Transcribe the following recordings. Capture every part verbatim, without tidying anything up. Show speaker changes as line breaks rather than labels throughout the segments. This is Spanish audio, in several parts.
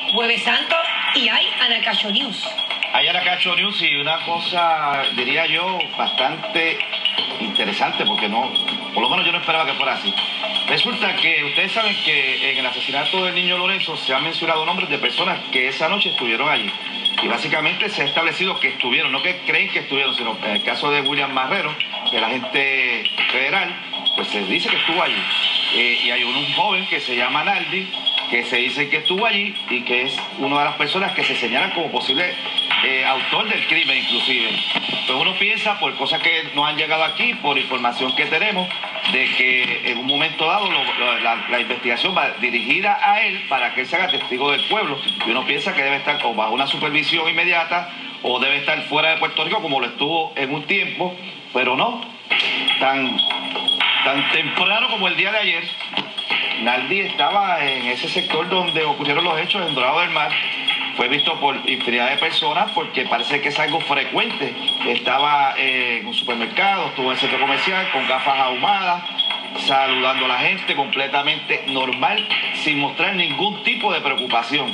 Jueves Santo y hay Anacacho News.
Hay Anacacho News y una cosa, diría yo, bastante interesante, porque no, por lo menos yo no esperaba que fuera así. Resulta que ustedes saben que en el asesinato del niño Lorenzo se han mencionado nombres de personas que esa noche estuvieron allí. Y básicamente se ha establecido que estuvieron, no que creen que estuvieron, sino en el caso de William Marrero, que el agente federal, pues se dice que estuvo allí. Eh, y hay un, un joven que se llama Naldi, que se dice que estuvo allí y que es una de las personas que se señalan como posible eh, autor del crimen inclusive. Pues uno piensa, por cosas que nos han llegado aquí, por información que tenemos, de que en un momento dado lo, lo, la, la investigación va dirigida a él para que él se haga testigo del pueblo, y uno piensa que debe estar o bajo una supervisión inmediata o debe estar fuera de Puerto Rico como lo estuvo en un tiempo, pero no, tan, tan temprano como el día de ayer. Naldi estaba en ese sector donde ocurrieron los hechos, en Dorado del Mar. Fue visto por infinidad de personas porque parece que es algo frecuente. Estaba eh, en un supermercado, estuvo en el centro comercial con gafas ahumadas, saludando a la gente completamente normal, sin mostrar ningún tipo de preocupación.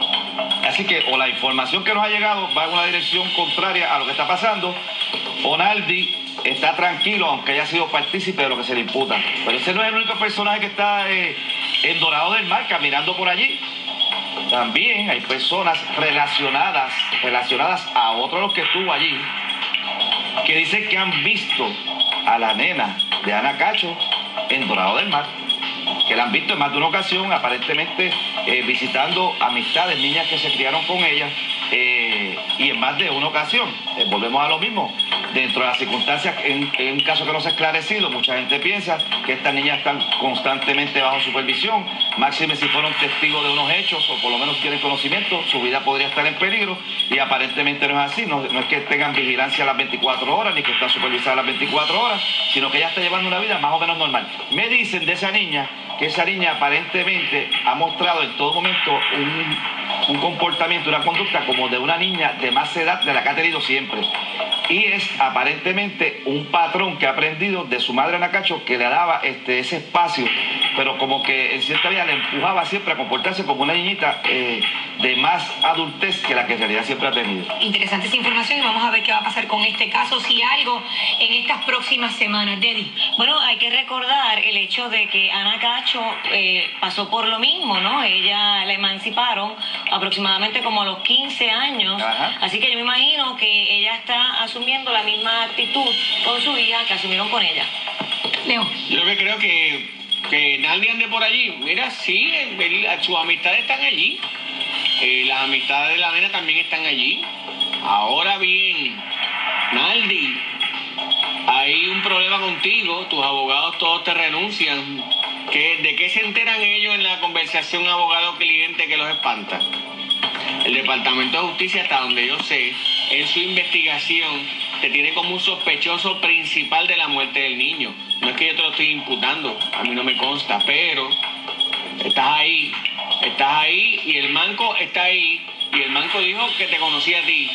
Así que o la información que nos ha llegado va en una dirección contraria a lo que está pasando, o Naldi está tranquilo, aunque haya sido partícipe de lo que se le imputa. Pero ese no es el único personaje que está eh, en Dorado del Mar, caminando por allí. También hay personas relacionadas, relacionadas a otro de los que estuvo allí, que dicen que han visto a la nena de Anacacho en Dorado del Mar, que la han visto en más de una ocasión, aparentemente eh, visitando amistades, niñas que se criaron con ella, eh, y en más de una ocasión. Eh, volvemos a lo mismo. Dentro de las circunstancias, en, en un caso que no se ha esclarecido, mucha gente piensa que estas niñas están constantemente bajo supervisión, máxime si fueron testigos de unos hechos o por lo menos tienen conocimiento, su vida podría estar en peligro, y aparentemente no es así. No, no es que tengan vigilancia a las veinticuatro horas ni que están supervisadas a las veinticuatro horas, sino que ella está llevando una vida más o menos normal. Me dicen de esa niña que esa niña aparentemente ha mostrado en todo momento un, un comportamiento, una conducta como de una niña de más edad de la que ha tenido siempre. Y es aparentemente un patrón que ha aprendido de su madre Anacacho, que le daba este, ese espacio, pero como que en cierta medida le empujaba siempre a comportarse como una niñita eh, de más adultez que la que en realidad siempre ha tenido.
Interesante esa información y vamos a ver qué va a pasar con este caso, si algo en estas próximas semanas. Dedi.
Bueno, hay que recordar el hecho de que Anacacho eh, pasó por lo mismo, ¿no? Ella la emanciparon aproximadamente como a los quince años. Ajá. Así que yo me imagino que ella está asumiendo la misma actitud con su hija que asumieron con ella.
Leo.
Yo lo que creo que, que nadie ande por allí. Mira, sí, el, sus amistades están allí. Eh, las amistades de la nena también están allí. Ahora bien, Naldi, hay un problema contigo, tus abogados todos te renuncian. ¿Qué, ¿De qué se enteran ellos en la conversación abogado-cliente que los espanta? El Departamento de Justicia, hasta donde yo sé, en su investigación te tiene como un sospechoso principal de la muerte del niño. No es que yo te lo estoy imputando, a mí no me consta, pero estás ahí, estás ahí y el manco está ahí, y el manco dijo que te conocía a ti.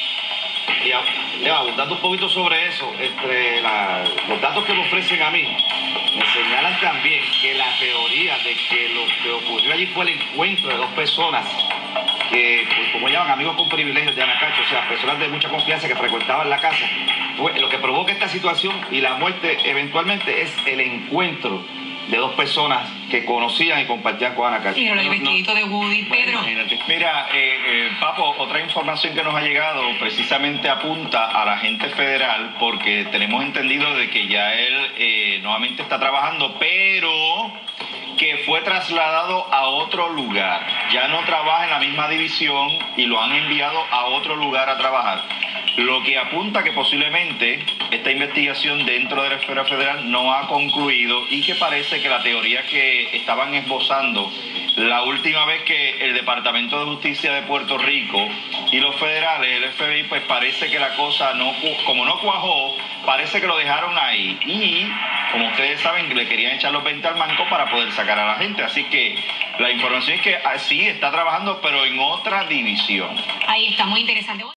Y abundando un poquito sobre eso, entre la, los datos que me ofrecen a mí, me señalan también que la teoría de que lo que ocurrió allí fue el encuentro de dos personas que, pues, como llaman, amigos con privilegios de Anacacho, o sea, personas de mucha confianza que frecuentaban la casa. Fue, lo que provoca esta situación y la muerte eventualmente es el encuentro de dos personas que conocían y compartían con Anacacho.
Mira, el vestidito de Woody, Pedro.
Mira, eh, eh, Papo, otra información que nos ha llegado precisamente apunta a la agente federal, porque tenemos entendido de que ya él eh, nuevamente está trabajando, pero que fue trasladado a otro lugar. Ya no trabaja en la misma división y lo han enviado a otro lugar a trabajar. Lo que apunta que posiblemente esta investigación dentro de la esfera federal no ha concluido, y que parece que la teoría que estaban esbozando la última vez que el Departamento de Justicia de Puerto Rico y los federales, el F B I, pues parece que la cosa no, como no cuajó, parece que lo dejaron ahí. Y como ustedes saben, le querían echar los veinte al manco para poder sacar a la gente. Así que la información es que sí está trabajando, pero en otra división.
Ahí está, muy interesante.